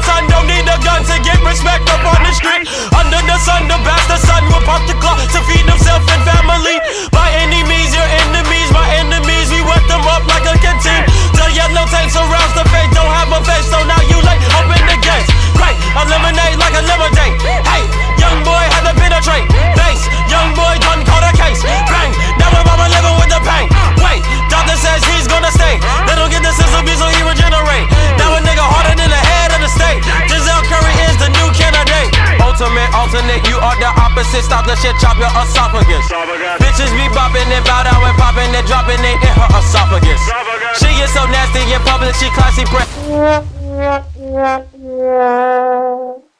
son, don't need a gun to get respect up on the street. Under the sun, the bastard son will pop the clock to feed himself and family. By any means, your enemies, my enemies, we wet them up like a canteen. The yellow tank surrounds the face, don't have a face, so now you late, open the gates. Great, eliminate like a lemonade. Hey, young boy had to penetrate. Base, young boy done caught a case. Bang, now my mama living with the pain. Wait, doctor says he's gonna stay. They don't get the sense of me, so he regenerate. Now a nigga harder than the head of the state. Giselle Curry is the new candidate. Ultimate, alternate, you are the opposite. Stop the shit, chop your esophagus. Bitches be bopping and bow down and popping and dropping it in her esophagus. She is so nasty in public, she classy.